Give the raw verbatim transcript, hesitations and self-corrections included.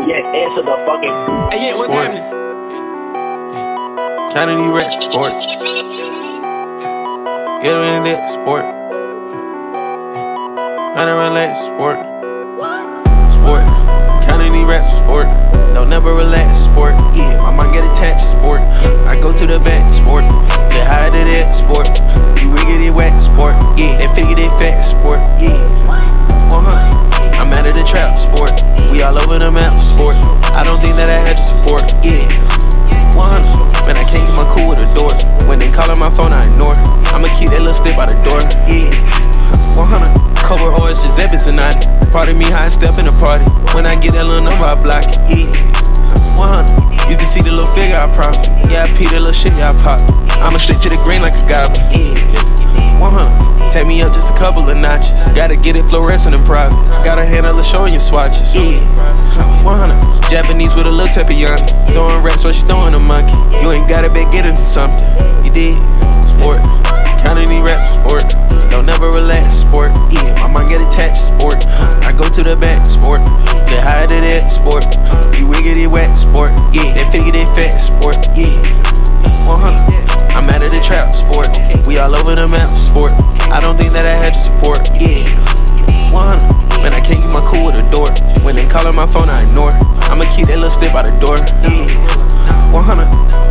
Oh yeah, answer the fucking. Hey, yeah, what's Sport. happening? Counting these racks, sport. Get in that sport. Gotta relax, sport. Sport. Counting these racks, sport. Don't never relax, sport. Yeah, my mind get attached, sport. I go to the back, sport. They hide it at, sport. You wiggity wet, sport. Yeah, they figure they fat, sport. Yeah. one hundred. I'm out of the trap, sport. We all over the map, sport. I don't think that I had to support. Yeah. one hundred. Man, I can't get my cool with a door. When they call on my phone, I ignore. I'ma keep that little step by the door. Yeah. one hundred. Cover oils, Giuseppe Zanotti. Pardon me, how I step in the party. When I get that little number, I block it. Yeah. one hundred. You can see the little figure I profit. Yeah, I pee that little shit, yeah, I pop. I'ma stick to the green like a goblin. Yeah. one hundred. Take me up just a couple of notches. Gotta get it fluorescent and private. Gotta handle the showing your swatches. Yeah. one hundred. Japanese with a little teppanyaki. Throwing racks while she throwing a monkey. You ain't gotta bet get into something. You did. Sport. Counting these racks, sport. Don't never relax, sport. Yeah, my mind get attached, sport. I go to the back, sport. They hide it at, sport. You wiggity wet, sport. Yeah, they figure they fat, sport. Yeah. one hundred. I'm out of the trap, sport. We all over the map, sport. I don't think that I had to support. Yeah. one hundred. Man, I can't get my cool with a door. When they call on my phone, I ignore. I'ma keep that little step by the door. Yeah. one hundred.